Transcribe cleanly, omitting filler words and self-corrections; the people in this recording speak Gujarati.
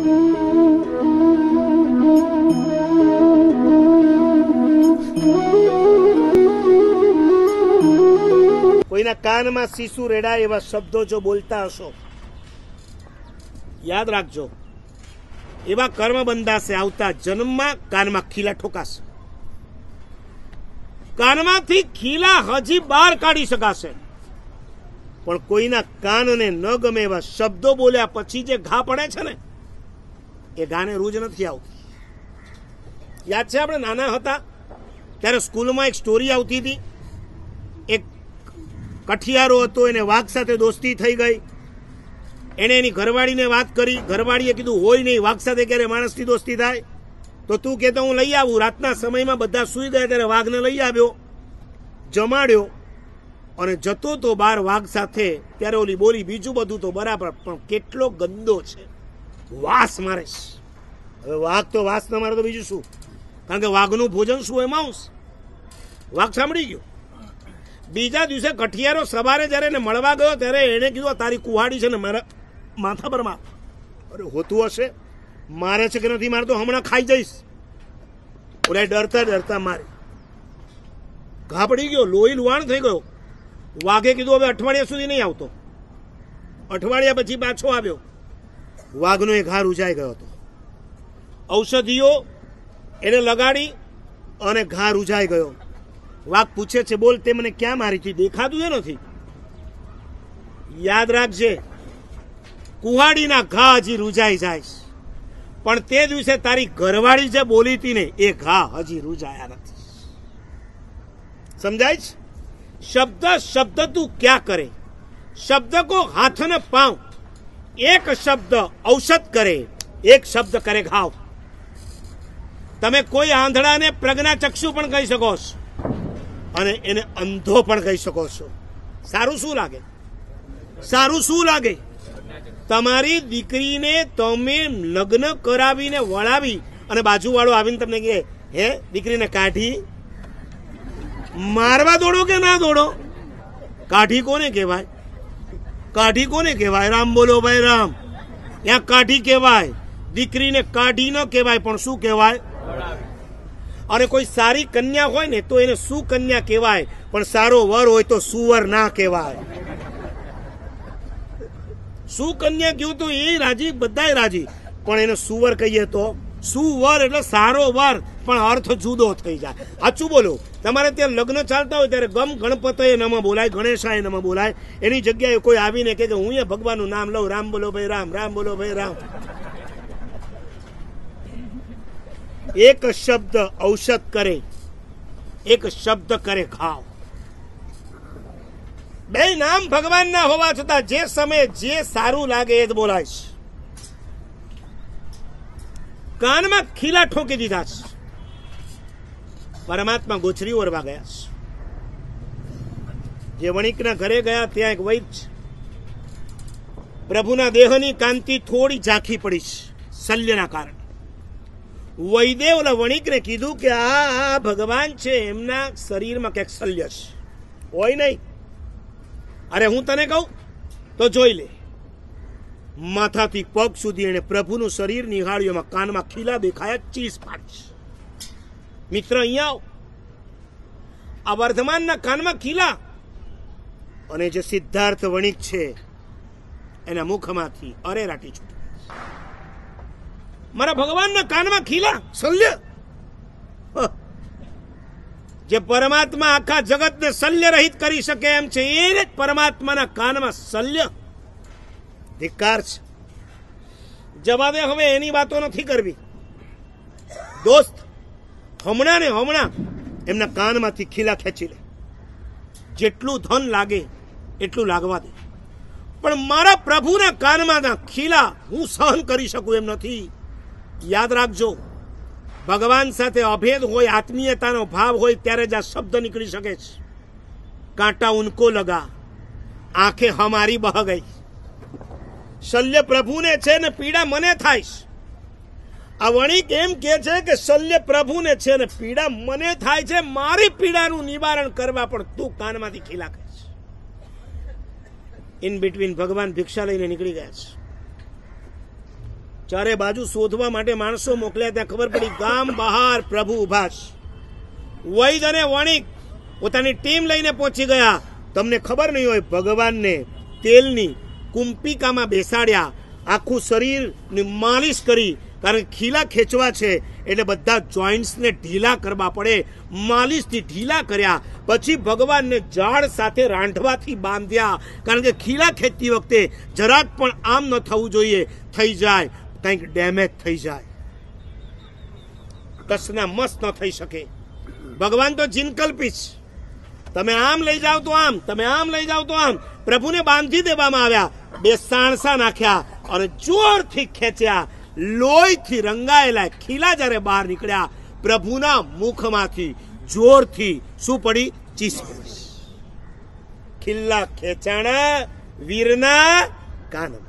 કોઈના કાનમાં શીશુ રેડાય એવા શબ્દો જો બોલતા હશો, યાદ રાખજો, એવા કર્મ બંધાશે. આવતા જન્મમાં કાનમાં ખીલા ઠોકાશે. કાનમાંથી ખીલા હજી બહાર કાઢી શકાશે, પણ કોઈના કાનને ન ગમે એવા શબ્દો બોલ્યા પછી જે ઘા પડે છે ને, એ ઘાને રૂજ નથી આવતી. યાદ છે આપણે નાના હતા ત્યારે સ્કૂલમાં એક સ્ટોરી આવતી હતી. એક કઠિયારો હતો, એને વાઘ સાથે દોસ્તી થઈ ગઈ. એને એની ઘરવાળીને વાત કરી. ઘરવાળીએ કીધું હોય નહીં, વાઘ સાથે ક્યારે માણસની દોસ્તી થાય, તો તું કહેતો હું લઈ આવું. રાતના સમયમાં બધા સૂઈ ગયા ત્યારે વાઘને લઈ આવ્યો, જમાડ્યો અને જતો તો બાર વાઘ સાથે. ત્યારે ઓલી બોલી બીજું બધું તો બરાબર, પણ કેટલો ગંદો છે, વાસ મારે. હવે વાઘ તો વાસ ન મારે તો બીજું શું, કારણ કે વાઘનું ભોજન શું હોય? માંસ. વાઘ સાંભળી ગયો. બીજા દિવસે કઠિયારો સવારે જયારે એને મળવા ગયો ત્યારે એને કીધું તારી કુહાડી છે ને મારા માથા પર માર. અરે હોતું હશે, મારે છે કે નથી મારતો, હમણાં ખાઈ જઈશ. ઓલા ડરતા ડરતા મારી. ઘા પડી ગયો, લોહી લુહાણ થઈ ગયો. વાઘે કીધું હવે અઠવાડિયા સુધી નહીં આવતો. અઠવાડિયા પછી પાછો આવ્યો. વાઘનો એ ઘા રૂજાઈ ગયો હતો. ઔષધિઓ એને લગાડી અને ઘા રૂજાઈ ગયો. વાઘ પૂછે છે, બોલ તે મને ક્યાં મારી હતી? દેખાતું એ નથી. યાદ રાખજે, કુહાડીના ઘા હજી રૂજાઈ જાય, પણ તે દિવસે તારી ઘરવાળી જે બોલી હતી ને એ ઘા હજી રૂજાયા નથી. સમજાય છે? શબ્દ શબ્દ તું ક્યાં કરે, શબ્દ કો હાથ ને પાઉં. એક શબ્દ ઔષધ કરે, એક શબ્દ કરે ઘાવ. તમે કોઈ આંધળાને પ્રજ્ઞાચક્ષુ પણ કહી શકો છો અને એને અંધો પણ કહી શકો છો. સારું શું લાગે? સારું શું લાગે? તમારી દીકરીને તમે લગ્ન કરાવીને વળાવી અને બાજુવાળો આવીને તમને કહે, હે દીકરીને કાઢી? મારવા દોડો કે ના દોડો? કાઢી કોને કહેવાય? કાઢી કોને કહેવાય? રામ બોલો ભાઈ રામ. ત્યાં કાઢી કહેવાય. દીકરીને કાઢી ન કહેવાય, પણ શું કહેવાય? અને કોઈ સારી કન્યા હોય ને તો એને સુકન્યા કહેવાય, પણ સારો વર હોય તો સુવર ના કહેવાય. સુકન્યા કહ્યું તો એ રાજી, બધાય રાજી, પણ એને સુવર કહીએ તો સુવર એટલે સારો વર, પણ અર્થ જુદો થઈ જાય. સાચું બોલો. તમારે ત્યાં લગ્ન ચાલતા હોય ત્યારે ગમ ગણપતય નમઃ બોલાય, ગણેશાય નમઃ બોલાય. એની જગ્યાએ કોઈ આવીને કે હું એ ભગવાનનું નામ લઉં, રામ બોલો ભાઈ રામ, રામ બોલો ભાઈ રામ. એક શબ્દ ઔષધ કરે, એક શબ્દ કરે ઘાવ. બે નામ ભગવાનના હોવા છતાં જે સમયે જે સારું લાગે એ જ બોલાય. કાનમાં ખીલા ઠોકી દીધા છે. પરમાત્મા ગોચરી ઓરવા ગયા છે. જે વણિકના ઘરે ગયા ત્યાં એક વૈદ છે. પ્રભુના દેહની કાંતિ થોડી ઝાંખી પડી છે શલ્યના કારણે. વૈદે ઓલા વણિકને કીધું કે આ ભગવાન છે, એમના શરીરમાં ક્યાંક શલ્ય છે. હોય નહીં? અરે હું તને કહું તો જોઈ લે. માથાથી પગ સુધી એને પ્રભુનું શરીર નિહાળ્યું. એમાં કાનમાં ખીલા દેખાયા, ચીસ પાડી. મિત્ર અહીંયા આવો. આ વર્ધમાનના કાનમાં ખીલા, અને જે સિદ્ધાર્થ વણિક છે એના મુખમાંથી અરેરાટી છૂટી. મારા ભગવાનના કાનમાં ખીલા, શલ્ય. જે પરમાત્મા આખા જગતને શલ્ય રહિત કરી શકે એમ છે, એ જ પરમાત્માના કાનમાં શલ્ય. ધિક્કાર છે. જવા દે, હવે એની વાતો નથી કરવી. દોસ્ત, હમણાં ને હમણાં એમના કાનમાંથી ખીલા ખેંચી લે. જેટલું ધન લાગે એટલું લાગવા દે, પણ મારા પ્રભુના કાનમાં ખીલા હું સહન કરી શકું એમ નથી. યાદ રાખજો, ભગવાન સાથે અભેદ હોય, આત્મીયતાનો ભાવ હોય ત્યારે જ આ શબ્દ નીકળી શકે છે. કાંટા ઉनको લગા, આંખે હમારી બહ ગઈ. શલ્ય પ્રભુને છે ને પીડા મને થાય. આ વણિક એમ કે છે કે શલ્ય પ્રભુને છે ને પીડા મને થાય છે. મારી પીડાનું નિવારણ કરવા પણ તું કાનમાંથી ખીલા કહે છે. ઇન બિટવીન ભગવાન ભિક્ષા લઈને નીકળી ગયા છે. ચારે બાજુ શોધવા માટે માણસો મોકલ્યા. ત્યાં ખબર પડી ગામ બહાર પ્રભુ ઉભા છે. વૈદ અને વણિક પોતાની ટીમ લઈને પહોંચી ગયા. તમને ખબર નહીં હોય, ભગવાનને તેલની કુંપિકામાં બેસાડ્યા, આખું શરીરની માલિશ કરી, કારણ કે ખીલા ખેંચવા છે એટલે બધા જોઈન્ટ્સને ઢીલા કરવા પડે. માલિશથી ઢીલા કર્યા. પછી ભગવાનને ઝાડ સાથે રાંધવાથી બાંધ્યા, કારણ કે ખીલા ખેંચતી વખતે જરાક પણ આમ ન થવું જોઈએ. થઈ જાય કંઈક ડેમેજ થઈ જાય, કસના મસ ન થઈ શકે. ભગવાન તો જીનકલ્પી છે. તમે આમ લઈ જાઓ તો આમ, તમે આમ લઈ જાઓ તો આમ. પ્રભુને બાંધી દેવામાં આવ્યા. 2 સાણસા નાખ્યા અને જોરથી ખેંચ્યા. લોહીથી રંગાયેલા ખીલા જ્યારે બહાર નીકળ્યા, પ્રભુના મુખમાંથી જોરથી શું પડી? ચીસ પડી. ખીલા ખેંચાણા વીરના કાનમાં.